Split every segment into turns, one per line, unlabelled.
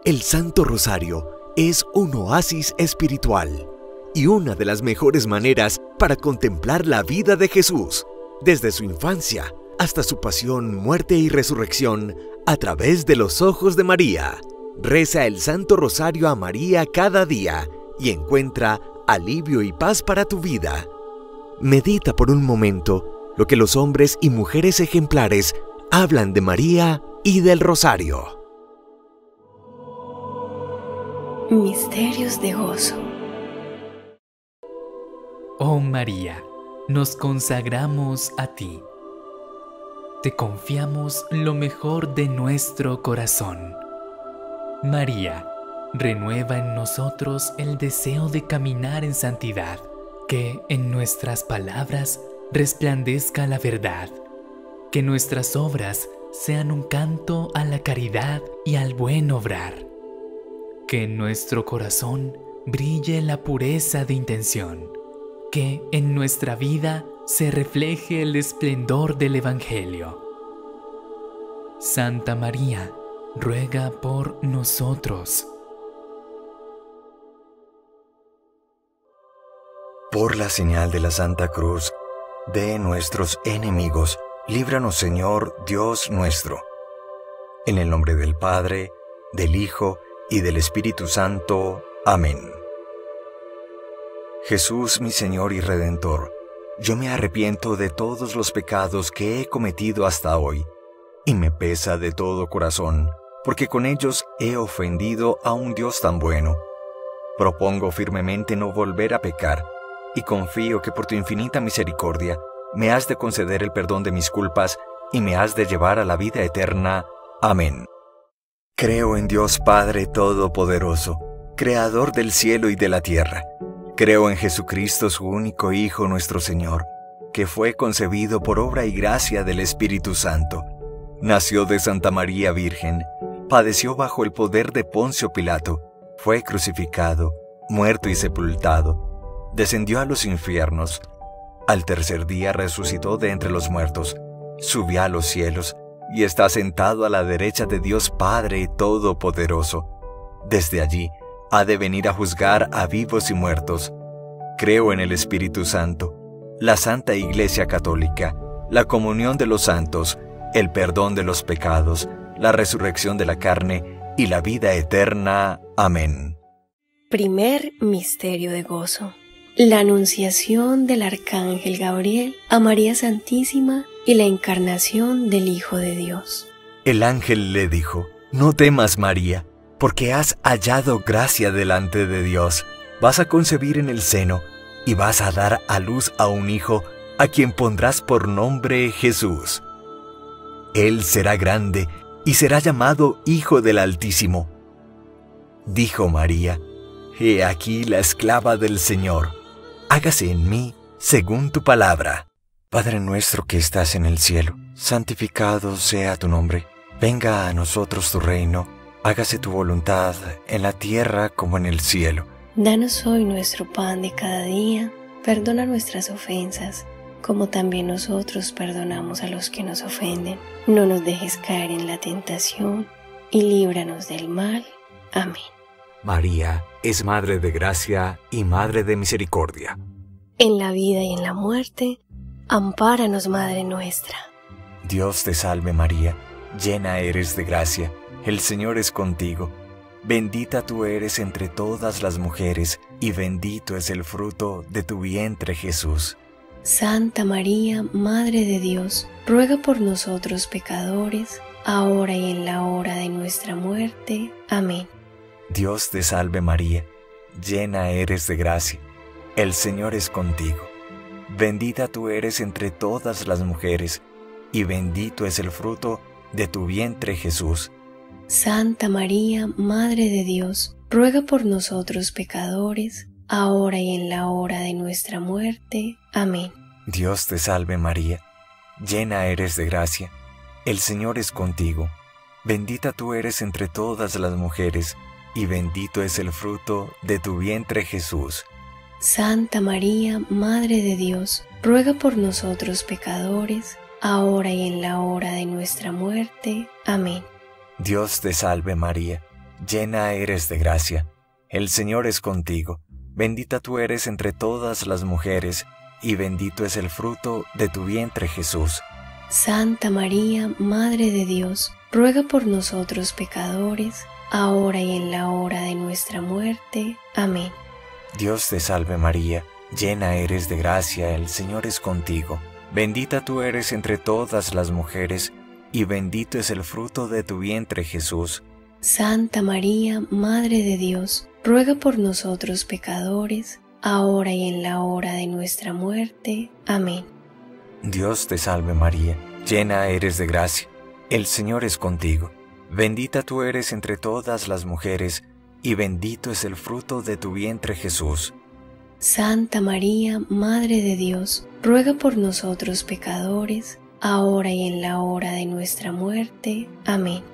El Santo Rosario es un oasis espiritual y una de las mejores maneras para contemplar la vida de Jesús, desde su infancia hasta su pasión, muerte y resurrección, a través de los ojos de María. Reza el Santo Rosario a María cada día y encuentra alivio y paz para tu vida. Medita por un momento lo que los hombres y mujeres ejemplares hablan de María y del Rosario.
Misterios de gozo.
Oh María, nos consagramos a ti. Te confiamos lo mejor de nuestro corazón. María, renueva en nosotros el deseo de caminar en santidad, que en nuestras palabras resplandezca la verdad, que nuestras obras sean un canto a la caridad y al buen obrar, que en nuestro corazón brille la pureza de intención, que en nuestra vida se refleje el esplendor del Evangelio. Santa María, ruega por nosotros.
Por la señal de la Santa Cruz de nuestros enemigos, líbranos, Señor Dios nuestro. En el nombre del Padre, del Hijo y del Espíritu Santo. Amén. Jesús, mi Señor y Redentor, yo me arrepiento de todos los pecados que he cometido hasta hoy, y me pesa de todo corazón, porque con ellos he ofendido a un Dios tan bueno. Propongo firmemente no volver a pecar, y confío que por tu infinita misericordia me has de conceder el perdón de mis culpas y me has de llevar a la vida eterna. Amén. Creo en Dios Padre Todopoderoso, Creador del cielo y de la tierra. Creo en Jesucristo, su único Hijo, nuestro Señor, que fue concebido por obra y gracia del Espíritu Santo. Nació de Santa María Virgen, padeció bajo el poder de Poncio Pilato, fue crucificado, muerto y sepultado, descendió a los infiernos. Al tercer día resucitó de entre los muertos, subió a los cielos y está sentado a la derecha de Dios Padre Todopoderoso. Desde allí ha de venir a juzgar a vivos y muertos. Creo en el Espíritu Santo, la Santa Iglesia Católica, la comunión de los santos, el perdón de los pecados, la resurrección de la carne y la vida eterna. Amén.
Primer misterio de gozo. La anunciación del Arcángel Gabriel a María Santísima y la encarnación del Hijo de Dios.
El ángel le dijo: No temas, María, porque has hallado gracia delante de Dios. Vas a concebir en el seno y vas a dar a luz a un hijo a quien pondrás por nombre Jesús. Él será grande y será llamado Hijo del Altísimo. Dijo María: He aquí la esclava del Señor. Hágase en mí según tu palabra. Padre nuestro que estás en el cielo, santificado sea tu nombre. Venga a nosotros tu reino. Hágase tu voluntad en la tierra como en el cielo.
Danos hoy nuestro pan de cada día. Perdona nuestras ofensas, como también nosotros perdonamos a los que nos ofenden. No nos dejes caer en la tentación y líbranos del mal. Amén.
María es Madre de Gracia y Madre de Misericordia.
En la vida y en la muerte, ampáranos, Madre nuestra.
Dios te salve María, llena eres de gracia, el Señor es contigo. Bendita tú eres entre todas las mujeres, y bendito es el fruto de tu vientre Jesús.
Santa María, Madre de Dios, ruega por nosotros pecadores, ahora y en la hora de nuestra muerte. Amén.
Dios te salve María, llena eres de gracia, el Señor es contigo. Bendita tú eres entre todas las mujeres, y bendito es el fruto de tu vientre Jesús.
Santa María, Madre de Dios, ruega por nosotros pecadores, ahora y en la hora de nuestra muerte. Amén.
Dios te salve María, llena eres de gracia, el Señor es contigo. Bendita tú eres entre todas las mujeres, y bendito es el fruto de tu vientre Jesús.
Santa María, Madre de Dios, ruega por nosotros pecadores, ahora y en la hora de nuestra muerte. Amén.
Dios te salve María, llena eres de gracia, el Señor es contigo. Bendita tú eres entre todas las mujeres, y bendito es el fruto de tu vientre, Jesús.
Santa María, Madre de Dios, ruega por nosotros pecadores, ahora y en la hora de nuestra muerte. Amén.
Dios te salve María, llena eres de gracia, el Señor es contigo. Bendita tú eres entre todas las mujeres, y bendito es el fruto de tu vientre, Jesús.
Santa María, Madre de Dios, ruega por nosotros pecadores, ahora y en la hora de nuestra muerte. Amén.
Dios te salve María, llena eres de gracia, el Señor es contigo. Bendita tú eres entre todas las mujeres, y bendito es el fruto de tu vientre, Jesús.
Santa María, Madre de Dios, ruega por nosotros pecadores, ahora y en la hora de nuestra muerte. Amén.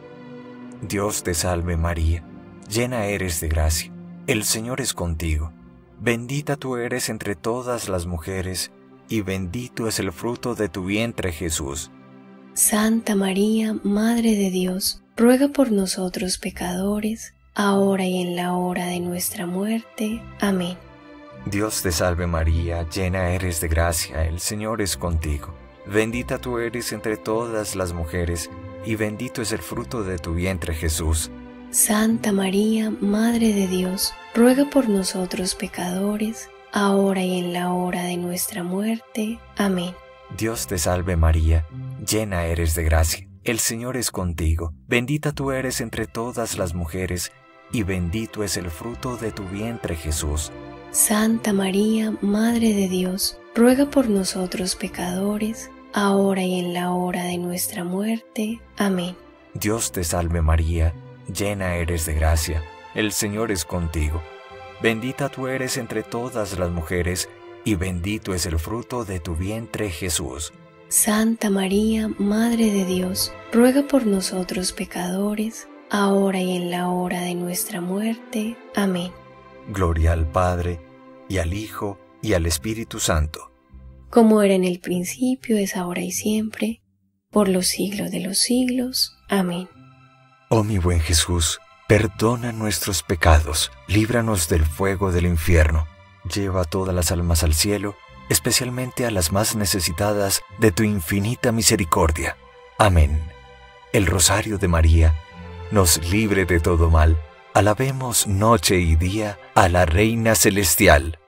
Dios te salve María, llena eres de gracia, el Señor es contigo. Bendita tú eres entre todas las mujeres, y bendito es el fruto de tu vientre, Jesús.
Santa María, Madre de Dios, ruega por nosotros pecadores, ahora y en la hora de nuestra muerte. Amén.
Dios te salve María, llena eres de gracia, el Señor es contigo. Bendita tú eres entre todas las mujeres, y bendito es el fruto de tu vientre, Jesús.
Santa María, Madre de Dios, ruega por nosotros pecadores, ahora y en la hora de nuestra muerte. Amén.
Dios te salve María, llena eres de gracia, el Señor es contigo. Bendita tú eres entre todas las mujeres, y bendito es el fruto de tu vientre, Jesús.
Santa María, Madre de Dios, ruega por nosotros pecadores, ahora y en la hora de nuestra muerte. Amén.
Dios te salve María, llena eres de gracia, el Señor es contigo. Bendita tú eres entre todas las mujeres, y bendito es el fruto de tu vientre, Jesús.
Santa María, Madre de Dios, ruega por nosotros pecadores, ahora y en la hora de nuestra muerte. Amén.
Gloria al Padre, y al Hijo, y al Espíritu Santo.
Como era en el principio, es ahora y siempre, por los siglos de los siglos. Amén.
Oh mi buen Jesús, perdona nuestros pecados, líbranos del fuego del infierno, lleva a todas las almas al cielo, especialmente a las más necesitadas de tu infinita misericordia. Amén. El Rosario de María nos libre de todo mal. Alabemos noche y día a la Reina Celestial.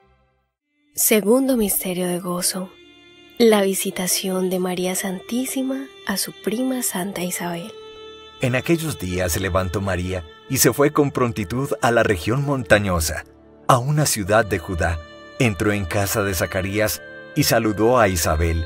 Segundo misterio de gozo: la visitación de María Santísima a su prima Santa Isabel.
En aquellos días se levantó María y se fue con prontitud a la región montañosa, a una ciudad de Judá. Entró en casa de Zacarías y saludó a Isabel.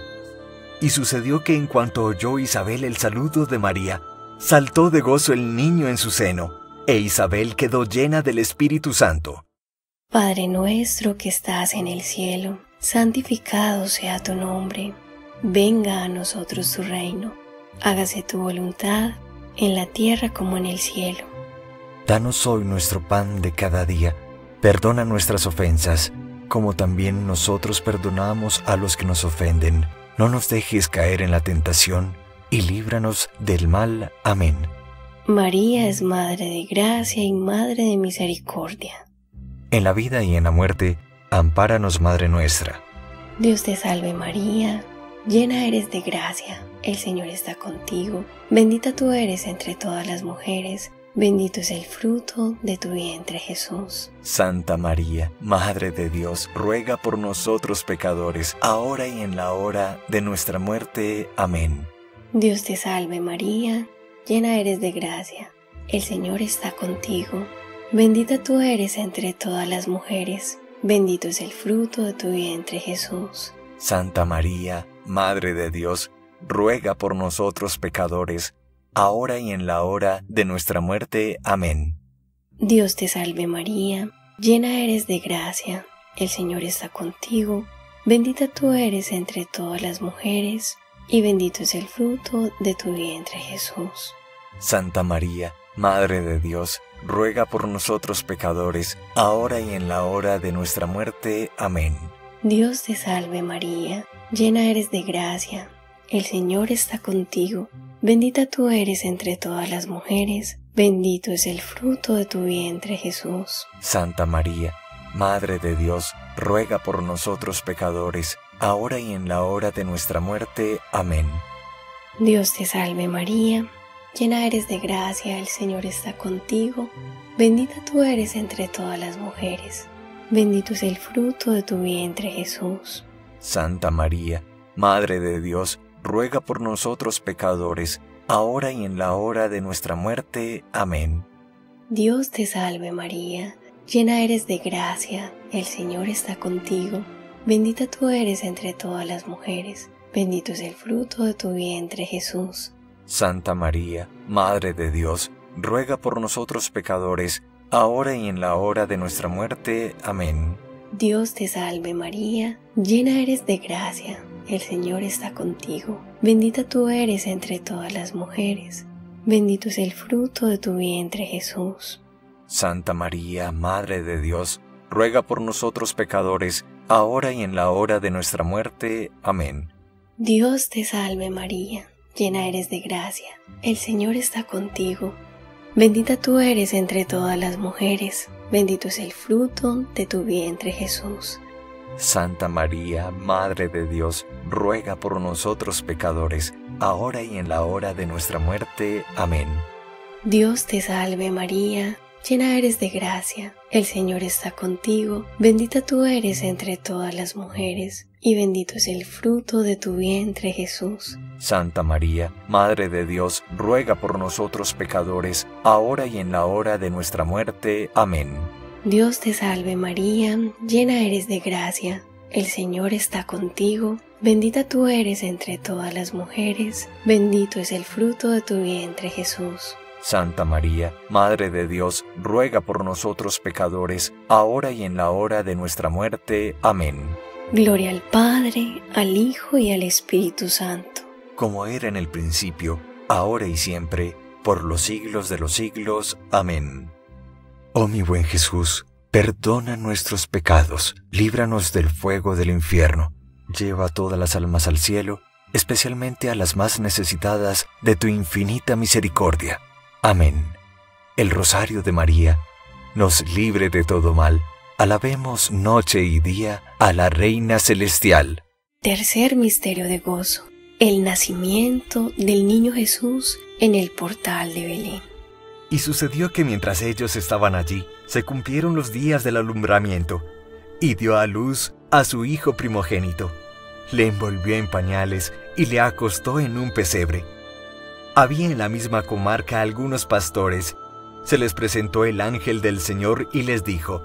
Y sucedió que en cuanto oyó Isabel el saludo de María, saltó de gozo el niño en su seno, e Isabel quedó llena del Espíritu Santo.
Padre nuestro que estás en el cielo, santificado sea tu nombre. Venga a nosotros tu reino. Hágase tu voluntad, en la tierra como en el cielo.
Danos hoy nuestro pan de cada día. Perdona nuestras ofensas, como también nosotros perdonamos a los que nos ofenden. No nos dejes caer en la tentación, y líbranos del mal. Amén.
María es Madre de Gracia y Madre de Misericordia.
En la vida y en la muerte, ampáranos, Madre nuestra.
Dios te salve María, llena eres de gracia, el Señor está contigo. Bendita tú eres entre todas las mujeres, bendito es el fruto de tu vientre, Jesús.
Santa María, Madre de Dios, ruega por nosotros pecadores, ahora y en la hora de nuestra muerte. Amén.
Dios te salve María, llena eres de gracia, el Señor está contigo. Bendita tú eres entre todas las mujeres, bendito es el fruto de tu vientre, Jesús.
Santa María, Madre de Dios, ruega por nosotros pecadores, ahora y en la hora de nuestra muerte. Amén.
Dios te salve María, llena eres de gracia, el Señor está contigo. Bendita tú eres entre todas las mujeres, y bendito es el fruto de tu vientre, Jesús.
Santa María, Madre de Dios, ruega por nosotros pecadores, ahora y en la hora de nuestra muerte. Amén.
Dios te salve María, llena eres de gracia, el Señor está contigo. Bendita tú eres entre todas las mujeres, Bendito es el fruto de tu vientre, Jesús.
Santa María, Madre de Dios, ruega por nosotros pecadores, ahora y en la hora de nuestra muerte. Amén.
Dios te salve María, llena eres de gracia, el Señor está contigo. Bendita tú eres entre todas las mujeres. Bendito es el fruto de tu vientre, Jesús.
Santa María, Madre de Dios, ruega por nosotros pecadores, ahora y en la hora de nuestra muerte. Amén.
Dios te salve María, llena eres de gracia, el Señor está contigo. Bendita tú eres entre todas las mujeres. Bendito es el fruto de tu vientre, Jesús.
Santa María, Madre de Dios, ruega por nosotros pecadores, ahora y en la hora de nuestra muerte. Amén.
Dios te salve María, llena eres de gracia, el Señor está contigo. Bendita tú eres entre todas las mujeres. Bendito es el fruto de tu vientre, Jesús.
Santa María, Madre de Dios, ruega por nosotros pecadores, ahora y en la hora de nuestra muerte. Amén.
Dios te salve María, llena eres de gracia, el Señor está contigo. Bendita tú eres entre todas las mujeres, bendito es el fruto de tu vientre, Jesús.
Santa María, Madre de Dios, ruega por nosotros pecadores, ahora y en la hora de nuestra muerte. Amén.
Dios te salve María, llena eres de gracia, el Señor está contigo. Bendita tú eres entre todas las mujeres, y bendito es el fruto de tu vientre, Jesús.
Santa María, Madre de Dios, ruega por nosotros pecadores, ahora y en la hora de nuestra muerte. Amén.
Dios te salve María, llena eres de gracia, el Señor está contigo. Bendita tú eres entre todas las mujeres, bendito es el fruto de tu vientre, Jesús.
Santa María, Madre de Dios, ruega por nosotros pecadores, ahora y en la hora de nuestra muerte. Amén.
Gloria al Padre, al Hijo y al Espíritu Santo.
Como era en el principio, ahora y siempre, por los siglos de los siglos. Amén. Oh mi buen Jesús, perdona nuestros pecados, líbranos del fuego del infierno, lleva a todas las almas al cielo, especialmente a las más necesitadas de tu infinita misericordia. Amén. El Rosario de María nos libre de todo mal. Alabemos noche y día a la Reina Celestial.
Tercer misterio de gozo: el nacimiento del niño Jesús en el portal de Belén.
Y sucedió que mientras ellos estaban allí, se cumplieron los días del alumbramiento, y dio a luz a su hijo primogénito. Le envolvió en pañales y le acostó en un pesebre. Había en la misma comarca algunos pastores. Se les presentó el ángel del Señor y les dijo: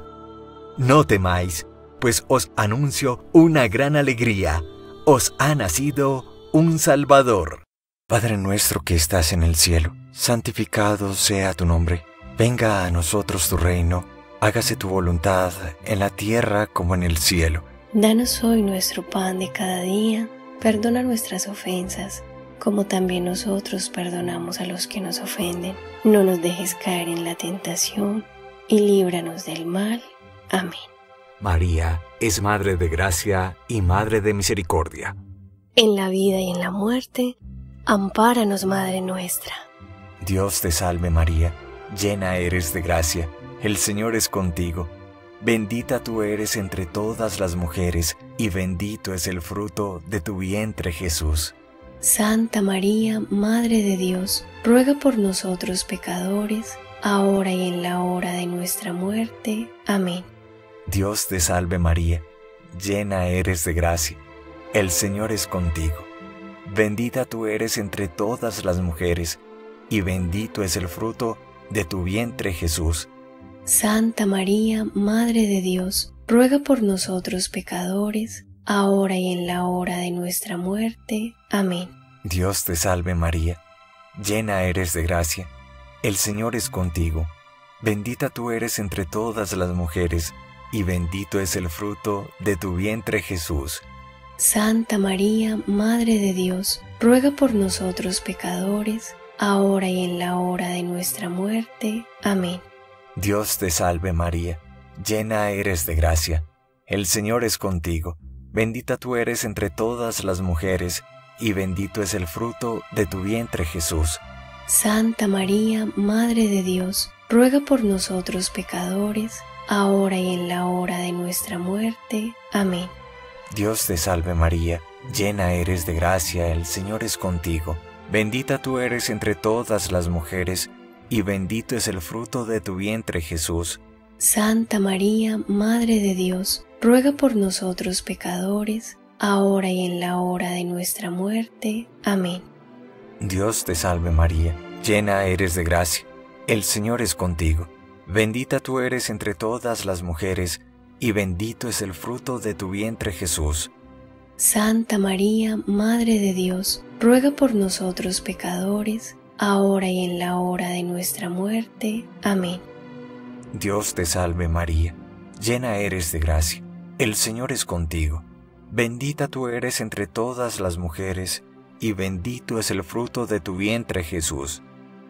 No temáis, pues os anuncio una gran alegría. Os ha nacido un Salvador.
Padre nuestro que estás en el cielo, santificado sea tu nombre. Venga a nosotros tu reino. Hágase tu voluntad en la tierra como en el cielo.
Danos hoy nuestro pan de cada día. Perdona nuestras ofensas, como también nosotros perdonamos a los que nos ofenden. No nos dejes caer en la tentación, y líbranos del mal. Amén.
María es Madre de Gracia y Madre de Misericordia.
En la vida y en la muerte, ampáranos, Madre nuestra.
Dios te salve María, llena eres de gracia, el Señor es contigo. Bendita tú eres entre todas las mujeres, y bendito es el fruto de tu vientre, Jesús.
Santa María, Madre de Dios, ruega por nosotros pecadores, ahora y en la hora de nuestra muerte. Amén.
Dios te salve María, llena eres de gracia, el Señor es contigo. Bendita tú eres entre todas las mujeres, y bendito es el fruto de tu vientre, Jesús.
Santa María, Madre de Dios, ruega por nosotros pecadores, ahora y en la hora de nuestra muerte. Amén.
Dios te salve María, llena eres de gracia, el Señor es contigo. Bendita tú eres entre todas las mujeres, y bendito es el fruto de tu vientre, Jesús.
Santa María, Madre de Dios, ruega por nosotros pecadores, ahora y en la hora de nuestra muerte. Amén.
Dios te salve María, llena eres de gracia, el Señor es contigo. Bendita tú eres entre todas las mujeres, y bendito es el fruto de tu vientre, Jesús.
Santa María, Madre de Dios, ruega por nosotros pecadores, ahora y en la hora de nuestra muerte. Amén.
Dios te salve María, llena eres de gracia, el Señor es contigo. Bendita tú eres entre todas las mujeres, y bendito es el fruto de tu vientre Jesús.
Santa María, Madre de Dios, ruega por nosotros pecadores, ahora y en la hora de nuestra muerte. Amén.
Dios te salve María, llena eres de gracia, el Señor es contigo. Bendita tú eres entre todas las mujeres, y bendito es el fruto de tu vientre Jesús.
Santa María, Madre de Dios, ruega por nosotros pecadores, ahora y en la hora de nuestra muerte. Amén.
Dios te salve María, llena eres de gracia, el Señor es contigo. Bendita tú eres entre todas las mujeres, y bendito es el fruto de tu vientre Jesús.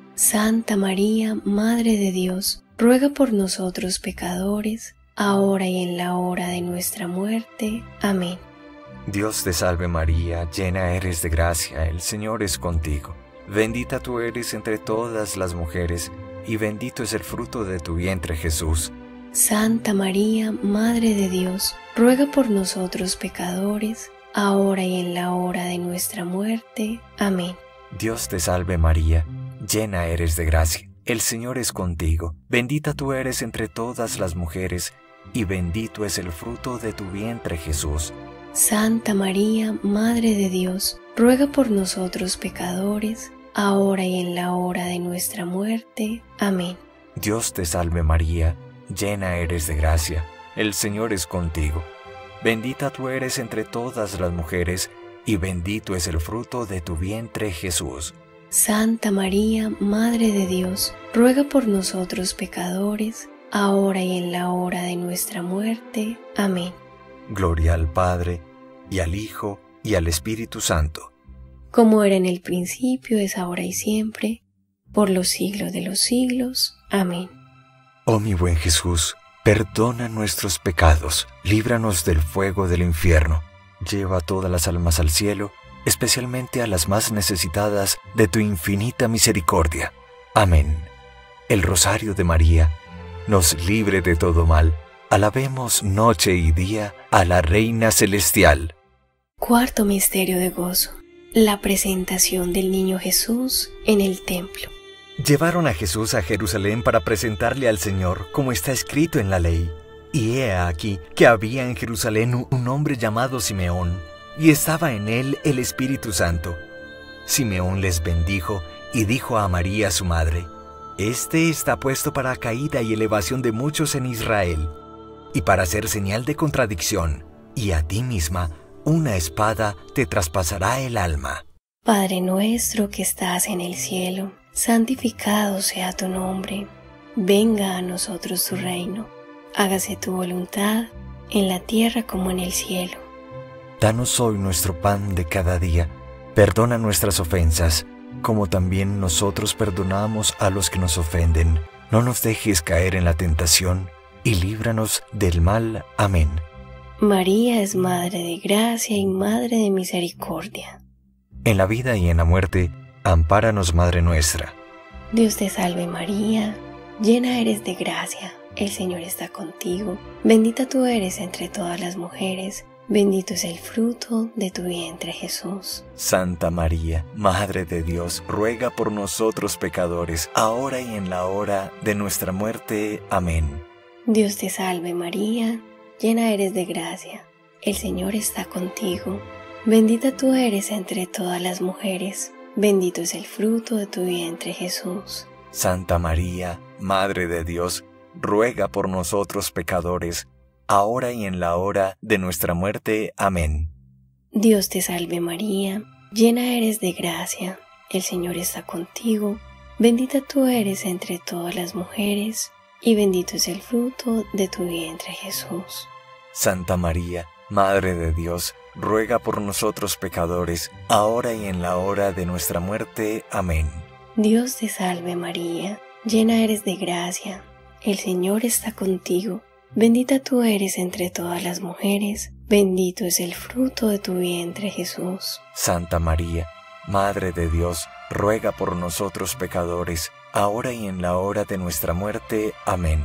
Santa María, Madre de Dios, ruega por nosotros pecadores, ahora y en la hora de nuestra muerte. Amén.
Dios te salve María, llena eres de gracia, el Señor es contigo. Bendita tú eres entre todas las mujeres, y bendito es el fruto de tu vientre Jesús.
Santa María, Madre de Dios, ruega por nosotros pecadores, ahora y en la hora de nuestra muerte. Amén.
Dios te salve María, llena eres de gracia, el Señor es contigo. Bendita tú eres entre todas las mujeres, y bendito es el fruto de tu vientre Jesús.
Santa María, Madre de Dios, ruega por nosotros pecadores, ahora y en la hora de nuestra muerte. Amén.
Dios te salve María, llena eres de gracia, el Señor es contigo. Bendita tú eres entre todas las mujeres, y bendito es el fruto de tu vientre Jesús.
Santa María, Madre de Dios, ruega por nosotros pecadores, ahora y en la hora de nuestra muerte. Amén.
Gloria al Padre, y al Hijo, y al Espíritu Santo.
Como era en el principio, es ahora y siempre, por los siglos de los siglos. Amén.
Oh mi buen Jesús, perdona nuestros pecados, líbranos del fuego del infierno, lleva todas las almas al cielo, especialmente a las más necesitadas de tu infinita misericordia. Amén. El Rosario de María nos libre de todo mal. Alabemos noche y día a la Reina Celestial.
Cuarto misterio de gozo: la presentación del niño Jesús en el templo.
Llevaron a Jesús a Jerusalén para presentarle al Señor, como está escrito en la ley. Y he aquí que había en Jerusalén un hombre llamado Simeón, y estaba en él el Espíritu Santo. Simeón les bendijo y dijo a María su madre: Este está puesto para caída y elevación de muchos en Israel, y para ser señal de contradicción, y a ti misma una espada te traspasará el alma.
Padre nuestro que estás en el cielo, santificado sea tu nombre. Venga a nosotros tu reino. Hágase tu voluntad, en la tierra como en el cielo.
Danos hoy nuestro pan de cada día. Perdona nuestras ofensas, como también nosotros perdonamos a los que nos ofenden. No nos dejes caer en la tentación, y líbranos del mal. Amén.
María es Madre de Gracia y Madre de Misericordia.
En la vida y en la muerte, ampáranos, Madre nuestra.
Dios te salve María, llena eres de gracia, el Señor está contigo. Bendita tú eres entre todas las mujeres, bendito es el fruto de tu vientre Jesús.
Santa María, Madre de Dios, ruega por nosotros pecadores, ahora y en la hora de nuestra muerte. Amén.
Dios te salve María, llena eres de gracia, el Señor está contigo. Bendita tú eres entre todas las mujeres, bendito es el fruto de tu vientre Jesús.
Santa María, Madre de Dios, ruega por nosotros pecadores, ahora y en la hora de nuestra muerte. Amén.
Dios te salve María, llena eres de gracia, el Señor está contigo. Bendita tú eres entre todas las mujeres, y bendito es el fruto de tu vientre Jesús.
Santa María, Madre de Dios, ruega por nosotros pecadores, ahora y en la hora de nuestra muerte. Amén.
Dios te salve María, llena eres de gracia, el Señor está contigo. Bendita tú eres entre todas las mujeres, bendito es el fruto de tu vientre Jesús.
Santa María, Madre de Dios, ruega por nosotros pecadores, ahora y en la hora de nuestra muerte. Amén.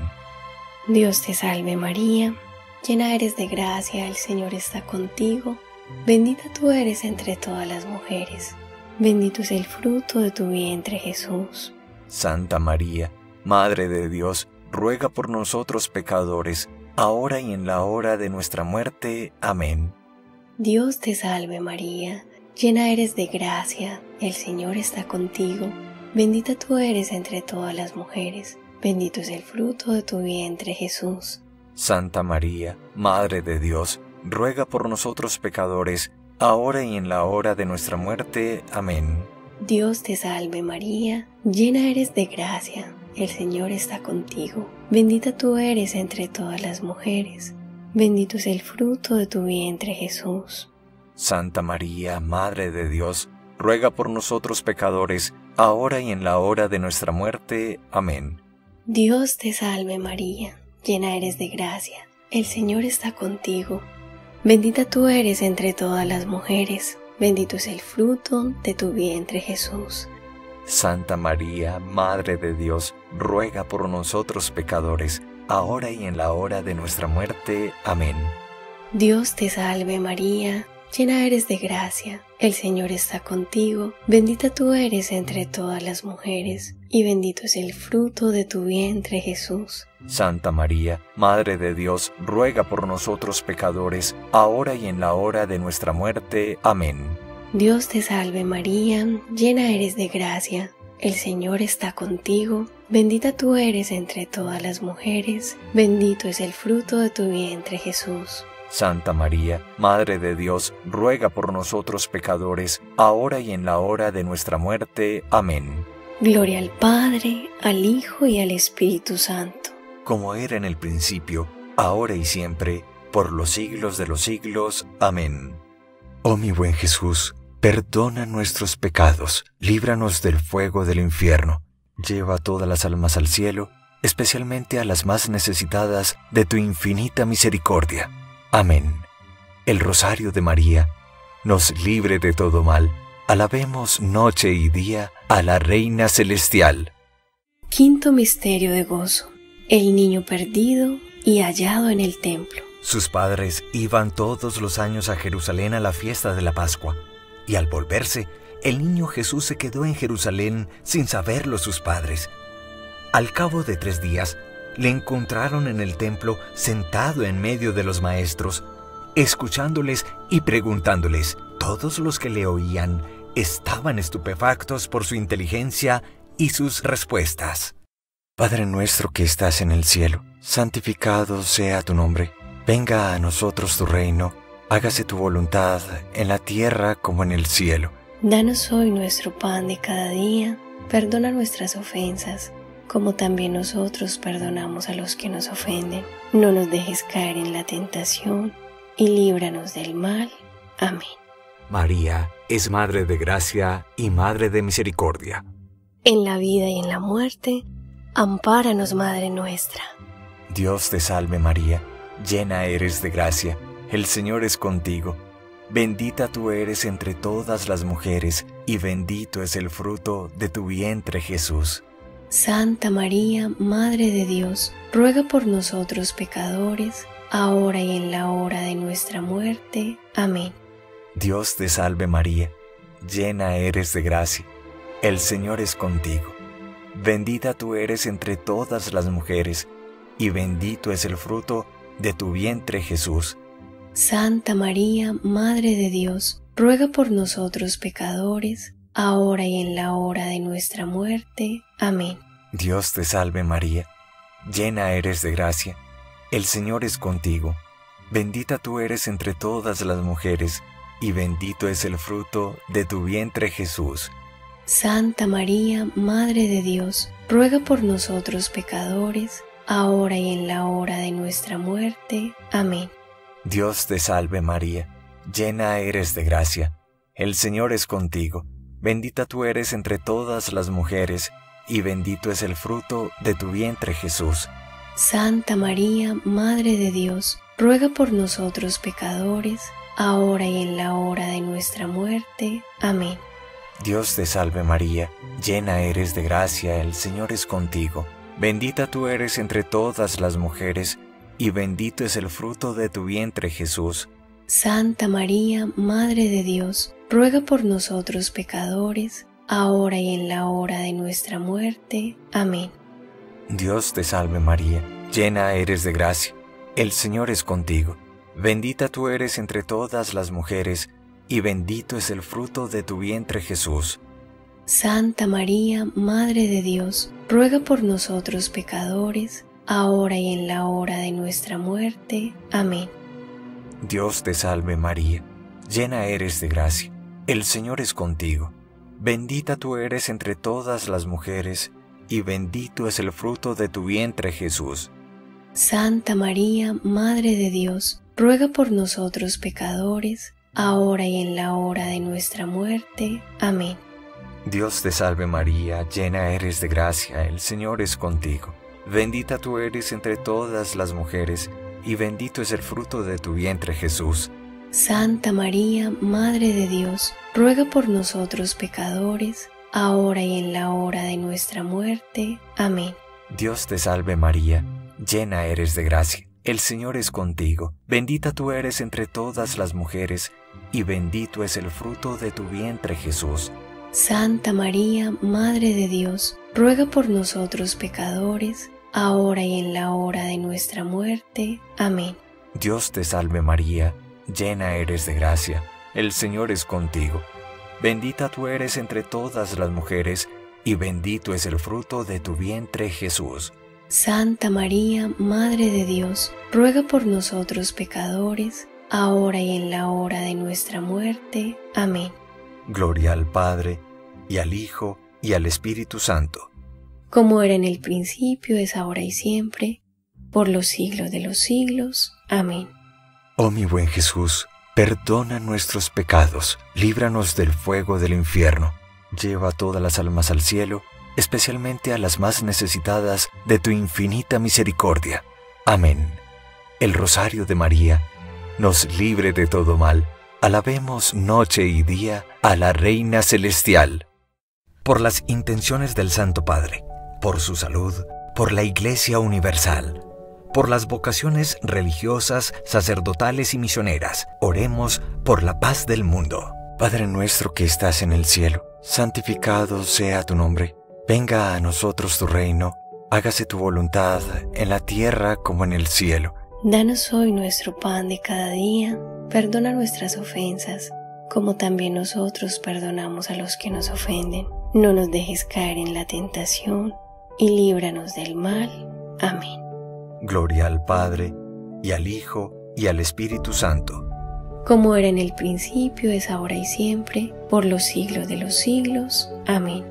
Dios te salve María, llena eres de gracia, el Señor está contigo. Bendita tú eres entre todas las mujeres, bendito es el fruto de tu vientre Jesús.
Santa María, Madre de Dios, ruega por nosotros pecadores, ahora y en la hora de nuestra muerte. Amén.
Dios te salve María, llena eres de gracia, el Señor está contigo. Bendita tú eres entre todas las mujeres, bendito es el fruto de tu vientre Jesús.
Santa María, Madre de Dios, ruega por nosotros pecadores, ahora y en la hora de nuestra muerte. Amén.
Dios te salve María, llena eres de gracia, el Señor está contigo. Bendita tú eres entre todas las mujeres, bendito es el fruto de tu vientre Jesús.
Santa María, Madre de Dios, ruega por nosotros pecadores, ahora y en la hora de nuestra muerte. Amén.
Dios te salve María, llena eres de gracia, el Señor está contigo. Bendita tú eres entre todas las mujeres, bendito es el fruto de tu vientre Jesús.
Santa María, Madre de Dios, ruega por nosotros pecadores, ahora y en la hora de nuestra muerte. Amén.
Dios te salve María, llena eres de gracia, el Señor está contigo. Bendita tú eres entre todas las mujeres, y bendito es el fruto de tu vientre Jesús.
Santa María, Madre de Dios, ruega por nosotros pecadores, ahora y en la hora de nuestra muerte. Amén.
Dios te salve María, llena eres de gracia, el Señor está contigo. Bendita tú eres entre todas las mujeres, bendito es el fruto de tu vientre Jesús.
Santa María, Madre de Dios, ruega por nosotros pecadores, ahora y en la hora de nuestra muerte. Amén.
Gloria al Padre, al Hijo y al Espíritu Santo.
Como era en el principio, ahora y siempre, por los siglos de los siglos. Amén. Oh mi buen Jesús, perdona nuestros pecados, líbranos del fuego del infierno, lleva a todas las almas al cielo, especialmente a las más necesitadas de tu infinita misericordia. Amén. El Rosario de María nos libre de todo mal. Alabemos noche y día a la Reina Celestial.
Quinto misterio de gozo. El niño perdido y hallado en el templo.
Sus padres iban todos los años a Jerusalén a la fiesta de la Pascua, y al volverse, el niño Jesús se quedó en Jerusalén sin saberlo sus padres. Al cabo de 3 días, le encontraron en el templo sentado en medio de los maestros, escuchándoles y preguntándoles. Todos los que le oían estaban estupefactos por su inteligencia y sus respuestas.
Padre nuestro que estás en el cielo, santificado sea tu nombre. Venga a nosotros tu reino, hágase tu voluntad en la tierra como en el cielo.
Danos hoy nuestro pan de cada día, perdona nuestras ofensas, como también nosotros perdonamos a los que nos ofenden. No nos dejes caer en la tentación, y líbranos del mal. Amén.
María es Madre de Gracia y Madre de Misericordia.
En la vida y en la muerte, ampáranos, Madre nuestra.
Dios te salve María, llena eres de gracia, el Señor es contigo. Bendita tú eres entre todas las mujeres, y bendito es el fruto de tu vientre Jesús.
Santa María, Madre de Dios, ruega por nosotros pecadores, ahora y en la hora de nuestra muerte. Amén.
Dios te salve María, llena eres de gracia, el Señor es contigo. Bendita tú eres entre todas las mujeres, y bendito es el fruto de tu vientre Jesús.
Santa María, Madre de Dios, ruega por nosotros pecadores, ahora y en la hora de nuestra muerte. Amén.
Dios te salve María, llena eres de gracia, el Señor es contigo. Bendita tú eres entre todas las mujeres, y bendito es el fruto de tu vientre Jesús.
Santa María, Madre de Dios, ruega por nosotros pecadores, ahora y en la hora de nuestra muerte. Amén.
Dios te salve María, llena eres de gracia, el Señor es contigo. Bendita tú eres entre todas las mujeres, y bendito es el fruto de tu vientre Jesús.
Santa María, Madre de Dios, ruega por nosotros pecadores, ahora y en la hora de nuestra muerte. Amén.
Dios te salve María, llena eres de gracia, el Señor es contigo. Bendita tú eres entre todas las mujeres, y bendito es el fruto de tu vientre Jesús.
Santa María, Madre de Dios, ruega por nosotros pecadores, ahora y en la hora de nuestra muerte. Amén.
Dios te salve María, llena eres de gracia, el Señor es contigo. Bendita tú eres entre todas las mujeres, y bendito es el fruto de tu vientre Jesús.
Santa María, Madre de Dios, ruega por nosotros pecadores, ahora y en la hora de nuestra muerte. Amén.
Dios te salve María, llena eres de gracia, el Señor es contigo. Bendita tú eres entre todas las mujeres, y bendito es el fruto de tu vientre Jesús.
Santa María, Madre de Dios, ruega por nosotros pecadores, ahora y en la hora de nuestra muerte. Amén.
Dios te salve María, llena eres de gracia, el Señor es contigo. Bendita tú eres entre todas las mujeres, y bendito es el fruto de tu vientre Jesús.
Santa María, Madre de Dios, ruega por nosotros pecadores, ahora y en la hora de nuestra muerte. Amén.
Dios te salve María, llena eres de gracia, el Señor es contigo. Bendita tú eres entre todas las mujeres, y bendito es el fruto de tu vientre Jesús.
Santa María, Madre de Dios, ruega por nosotros pecadores, ahora y en la hora de nuestra muerte. Amén.
Dios te salve María, llena eres de gracia, el Señor es contigo. Bendita tú eres entre todas las mujeres, y bendito es el fruto de tu vientre Jesús.
Santa María, Madre de Dios, ruega por nosotros pecadores, ahora y en la hora de nuestra muerte. Amén.
Gloria al Padre, y al Hijo, y al Espíritu Santo.
Como era en el principio, es ahora y siempre, por los siglos de los siglos. Amén.
Oh mi buen Jesús, perdona nuestros pecados, líbranos del fuego del infierno, lleva todas las almas al cielo, especialmente a las más necesitadas de tu infinita misericordia. Amén. El Rosario de María nos libre de todo mal. Alabemos noche y día a la Reina Celestial. Por las intenciones del Santo Padre, por su salud, por la Iglesia Universal, por las vocaciones religiosas, sacerdotales y misioneras, oremos por la paz del mundo. Padre nuestro que estás en el cielo, santificado sea tu nombre. Venga a nosotros tu reino, hágase tu voluntad en la tierra como en el cielo.
Danos hoy nuestro pan de cada día, perdona nuestras ofensas, como también nosotros perdonamos a los que nos ofenden. No nos dejes caer en la tentación, y líbranos del mal. Amén.
Gloria al Padre, y al Hijo, y al Espíritu Santo.
Como era en el principio, es ahora y siempre, por los siglos de los siglos. Amén.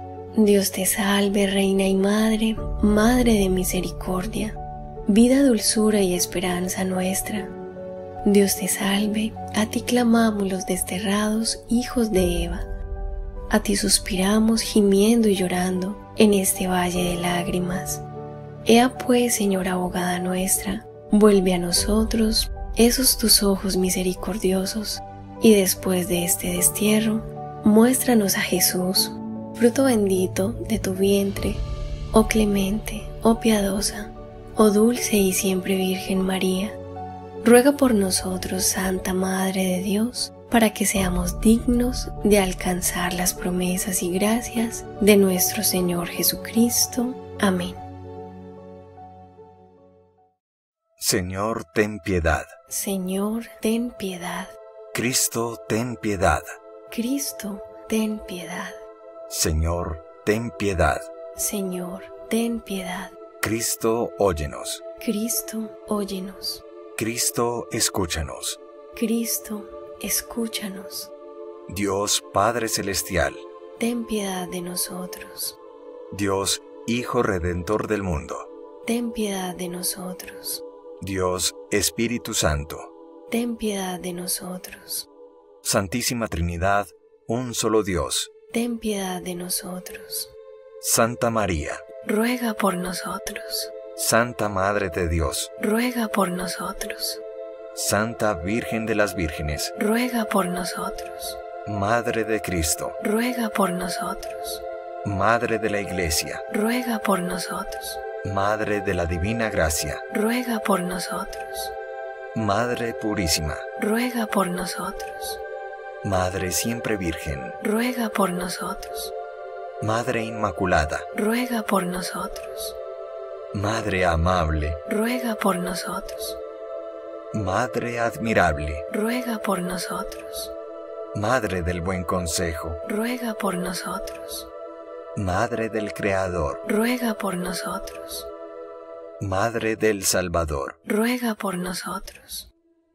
Dios te salve, Reina y Madre, Madre de misericordia, vida, dulzura y esperanza nuestra. Dios te salve, a ti clamamos los desterrados hijos de Eva. A ti suspiramos gimiendo y llorando en este valle de lágrimas. Ea pues, Señora abogada nuestra, vuelve a nosotros esos tus ojos misericordiosos, y después de este destierro, muéstranos a Jesús, fruto bendito de tu vientre, oh clemente, oh piadosa, oh dulce y siempre Virgen María. Ruega por nosotros, Santa Madre de Dios, para que seamos dignos de alcanzar las promesas y gracias de nuestro Señor Jesucristo. Amén.
Señor, ten piedad.
Señor, ten piedad.
Cristo, ten piedad.
Cristo, ten piedad.
Señor, ten piedad.
Señor, ten piedad.
Cristo, óyenos.
Cristo, óyenos.
Cristo, escúchanos.
Cristo, escúchanos.
Dios Padre Celestial,
ten piedad de nosotros.
Dios Hijo Redentor del mundo,
ten piedad de nosotros.
Dios Espíritu Santo,
ten piedad de nosotros.
Santísima Trinidad, un solo Dios,
ten piedad de nosotros.
Santa María,
ruega por nosotros.
Santa Madre de Dios,
ruega por nosotros.
Santa Virgen de las Vírgenes,
ruega por nosotros.
Madre de Cristo,
ruega por nosotros.
Madre de la Iglesia,
Ruega por nosotros.
Madre de la Divina Gracia,
Ruega por nosotros.
Madre Purísima,
Ruega por nosotros.
Madre Siempre Virgen,
Ruega por nosotros.
Madre Inmaculada,
Ruega por nosotros.
Madre Amable,
Ruega por nosotros.
Madre Admirable,
Ruega por nosotros.
Madre del Buen Consejo,
Ruega por nosotros.
Madre del Creador,
Ruega por nosotros.
Madre del Salvador,
Ruega por nosotros.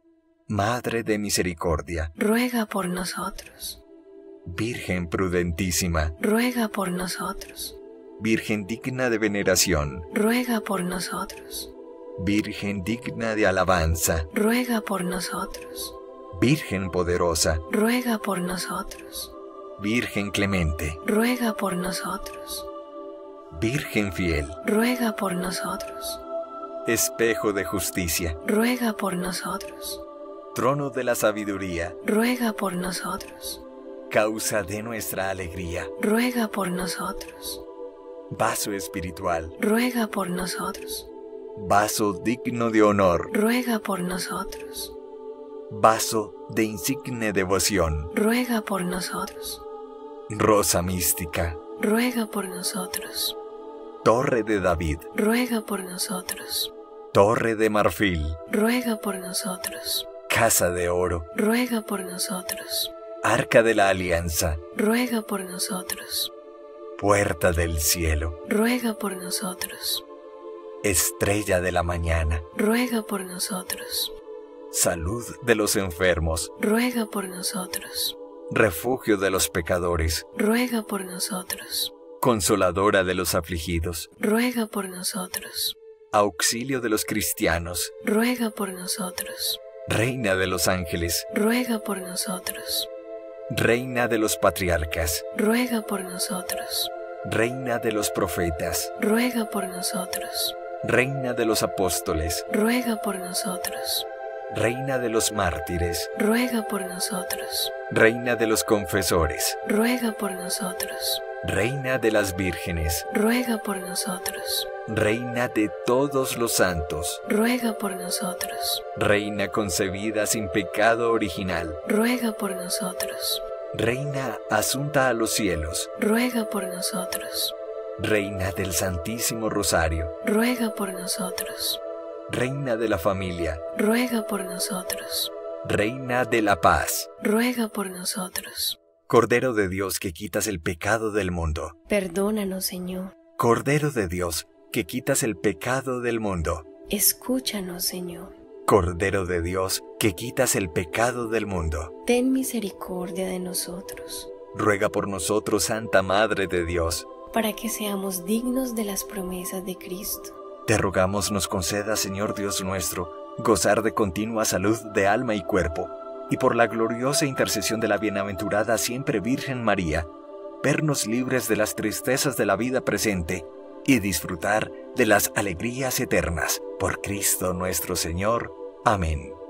Madre de Misericordia,
Ruega por nosotros.
Virgen prudentísima,
Ruega por nosotros.
Virgen digna de veneración,
Ruega por nosotros.
Virgen digna de alabanza,
Ruega por nosotros.
Virgen poderosa,
Ruega por nosotros.
Virgen clemente,
Ruega por nosotros.
Virgen fiel,
Ruega por nosotros.
espejo de justicia,
Ruega por nosotros.
trono de la sabiduría,
Ruega por nosotros.
causa de nuestra alegría,
Ruega por nosotros.
vaso espiritual,
Ruega por nosotros.
vaso digno de honor,
Ruega por nosotros.
vaso de insigne devoción,
Ruega por nosotros.
rosa mística,
Ruega por nosotros.
torre de David,
Ruega por nosotros.
torre de marfil,
Ruega por nosotros.
casa de oro,
Ruega por nosotros.
arca de la alianza,
Ruega por nosotros.
puerta del cielo,
Ruega por nosotros.
estrella de la mañana,
Ruega por nosotros.
salud de los enfermos,
Ruega por nosotros.
refugio de los pecadores,
Ruega por nosotros.
consoladora de los afligidos,
Ruega por nosotros.
auxilio de los cristianos,
Ruega por nosotros.
reina de los ángeles,
Ruega por nosotros.
reina de los patriarcas,
Ruega por nosotros.
reina de los profetas,
Ruega por nosotros.
reina de los apóstoles,
Ruega por nosotros.
reina de los mártires,
Ruega por nosotros.
reina de los confesores,
Ruega por nosotros.
reina de las vírgenes,
Ruega por nosotros.
reina de todos los santos,
Ruega por nosotros.
reina concebida sin pecado original,
Ruega por nosotros.
reina asunta a los cielos,
Ruega por nosotros.
reina del Santísimo Rosario,
Ruega por nosotros.
reina de la familia,
Ruega por nosotros.
reina de la paz,
Ruega por nosotros.
Cordero de Dios que quitas el pecado del mundo,
Perdónanos, Señor.
Cordero de Dios que quitas el pecado del mundo,
Escúchanos, Señor.
Cordero de Dios que quitas el pecado del mundo,
Ten misericordia de nosotros,
ruega por nosotros, Santa Madre de Dios.
para que seamos dignos de las promesas de Cristo.
Te rogamos nos conceda, Señor Dios nuestro, gozar de continua salud de alma y cuerpo, y por la gloriosa intercesión de la bienaventurada siempre Virgen María, vernos libres de las tristezas de la vida presente y disfrutar de las alegrías eternas. Por Cristo nuestro Señor. Amén.